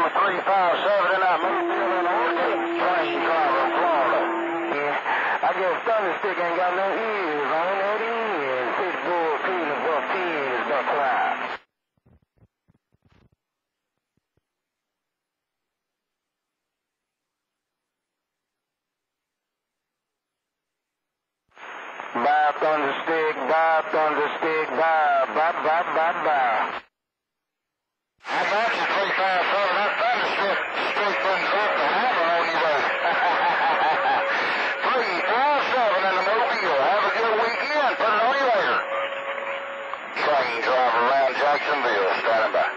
357 in that Mobile in Oregon. TrainDriver, Florida. Yeah, I guess Thunderstick ain't got no ears on that end. Pitbull, Cleveland, Buff 10 is Buck Cloud. Bye, Thunderstick, bye, Thunderstick, bye, bye, bye, bye, bye. How about you, 357? That Thunderstick straight from drop the hammer on you there. 357 in the Mobile. Have a good weekend. Put it on you later. TrainDriver around Jacksonville, standing by.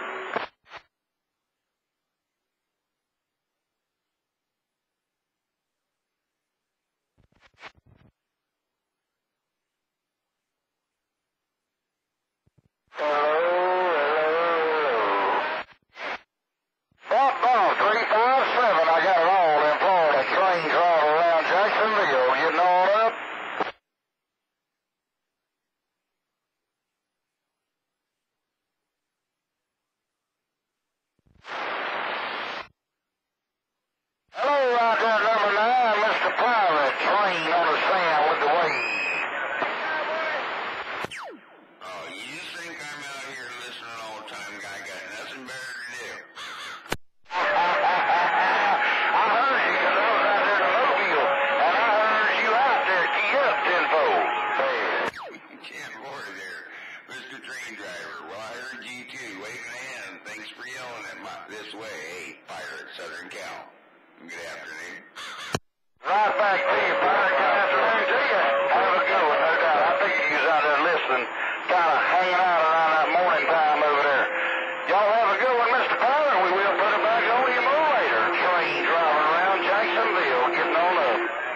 TrainDriver, well, I heard you too. Waving a hand. Thanks for yelling at my this way. Hey, Pirate, Southern Cal. Good afternoon. Right back to you, Pirate. Good afternoon to you. Have a good one, no doubt. I think you was out there listening, kind of hanging out around that morning time over there. Y'all have a good one, Mr. Pirate. We will put it back on you more later. TrainDriver around Jacksonville, getting on up.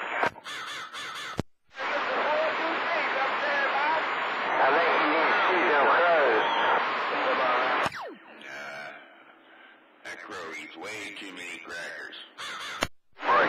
I think you need to see them crows. That crow eats way too many crackers. Right.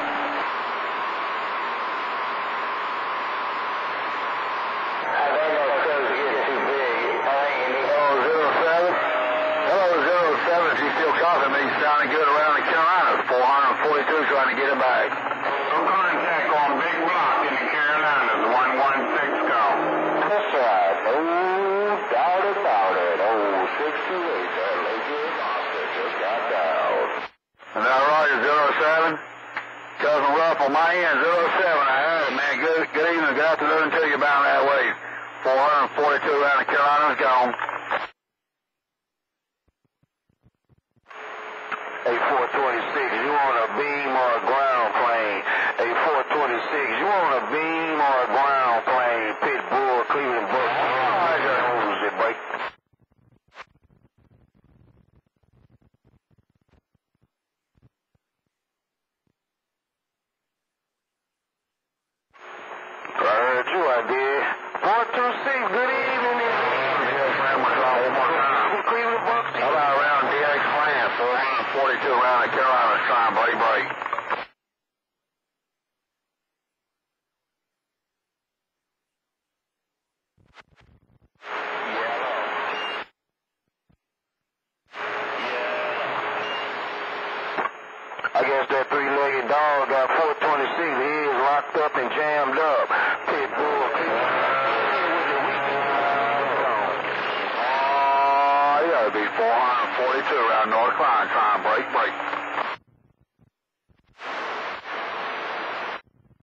I think those crows get too big. Hello, 07. Hello, 07. If you still talking to me, sounding good around the Carolinas. 442 trying to get it back. No contact on Big Rock in the Carolinas. 116 call. That's right. Oh, doubt about it. Oh, 68. That lady monster just got down. Is that Roger, 07? Cousin Ruff on my end, 07. I heard it, man. Good evening, good afternoon to you bound that way. 442 around the Carolinas, gone. A426, you want a beam or a ground plane? A426, you want a beam or a ground plane? Pitbull, Cleveland, Buck. Hold it, break. I heard you, I did. 426, good evening. Yes, man, one more time. Cleveland, Buck. How about around DX France, so 42 around the Carolinas, trying to break. I guess that three-legged dog got 426. He is locked up and jammed up. Pitbull, you gotta be 442 around North Klein, trying to break.